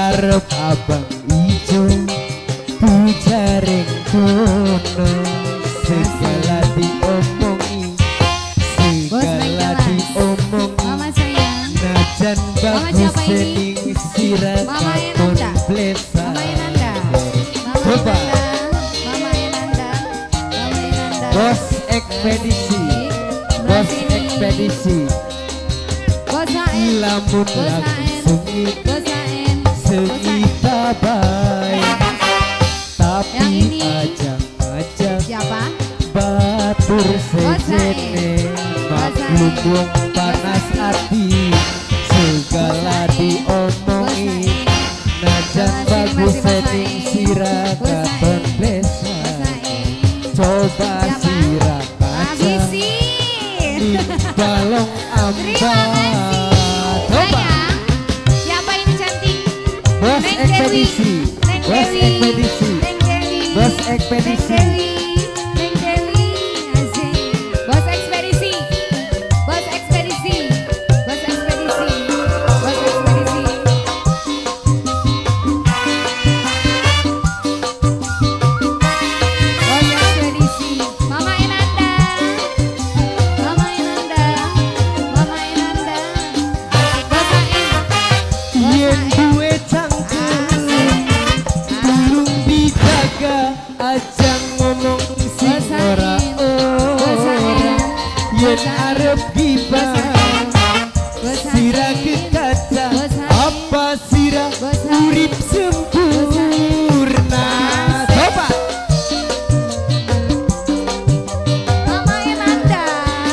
arep abang ijo bujaring kono segala diomongi segala diomongi Mama sayang, najan bagus sening sirah katon blesa coba bos ekspedisi bos ekspedisi lamun lagu sengit tabai tapi ajang-ajang siapa? batur sejene maklum wong panas hati segala diomongi najan bagus sening sirah katon blesa coba sirah kaca di balong ambar coba Siapa ini cantik? bos ekspedisi bos ekspedisi bos ekspedisi Bos ekspedisi, bos ekspedisi, bos ekspedisi, bos ekspedisi. Bos ekspedisi, Mama Enanda, Mama Enanda, Mama Enanda. Bos Ain, yen duwe cangkem tulung dijaga aja ngomong sing ora yen arep gibah sirah kekaca apa sirah urip sempurna coba Mama Enanda,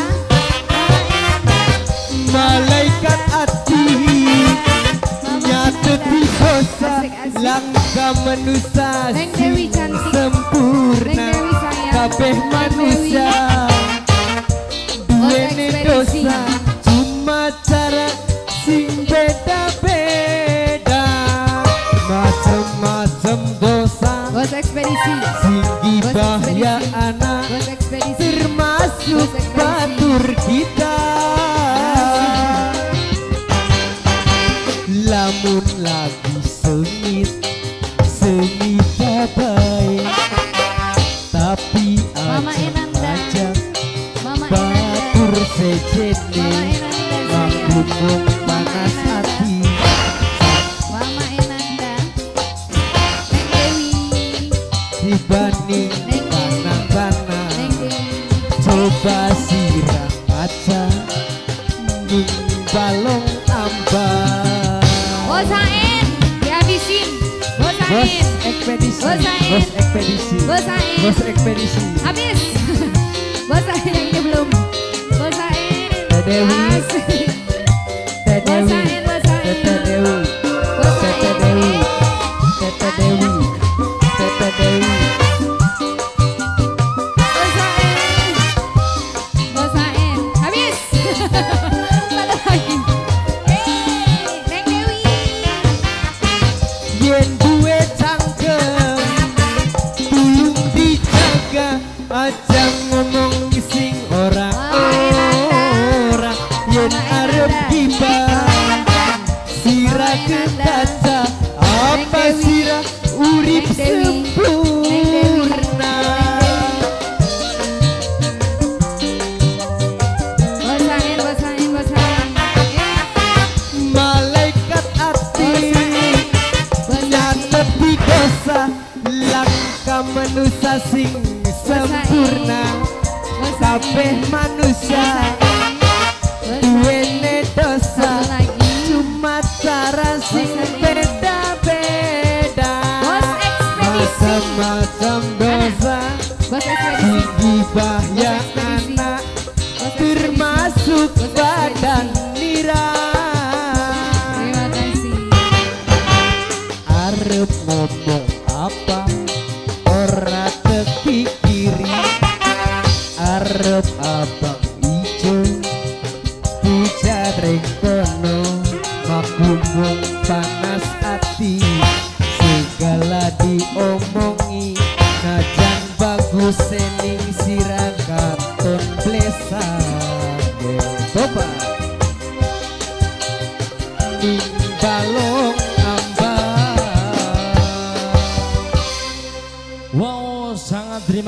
malaikat ati nyatet di dosa langkah manusia Neng Dewi sing cantik. sempurna Neng Dewi sayang. kabeh Neng manusia duwene ekspedisi. dosa cuma cara sing beda-beda macem-macem dosa Bos ekspedisi, sing gibah ekspedisi. ya anak bos ekspedisi. termasuk Bos ekspedisi. batur kita lamun lagi sengit sengit baik tapi Mama Enanda. ajang Mama Enanda, batur sejene Mama Enanda maklum sayang. wong panas hati Mama Enanda, Neng Dewi, dibanding Neng Dewi. tanah-tanah Neng Dewi. coba sirah kaca ning balong ambar Bos Ain, dihabisin. Bos bos Ain, ekspedisi Bos Ain. bos ekspedisi Bos Ain. bos ekspedisi Habis. Bos Ain yang ini belum. Bos Ain. Teh Dewi. Asik. Teh Bos Dewi Ain, Bos Ain. Teh Dewi Bos Teh Ain. Dewi Teh Dewi Teh Dewi Bos Ain. Bos Ain. Habis. Satu lagi. Neng Dewi. yen duwe cangkem tulung dijaga aja ngomong sing ora ora yen arep gibah sirah kedaca apa sirah urip sempurna Bos Ain, Bos Ain, Bos Ain. malaikat ati nyatet di dosa langkah manusia sing sempurna kabeh manusia duwene dosa cuma cara sing beda-beda Bos ekspedisi. macam-macam dosa Bos sing ekspedisi. gibah ya ekspedisi. anak Bos termasuk Bos ekspedisi. badan nira Terima kasih. arep ngomong apa ora tekikiri arep abang ijo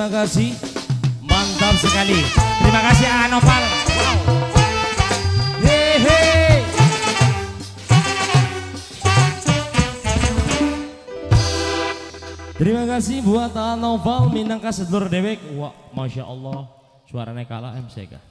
terima kasih. Mantap sekali. Terima kasih Anopal. Wow. Hehe. Terima kasih buat Anopal Minangka sedulur dewek. Wah, masya Allah, suaranya kalah MCK.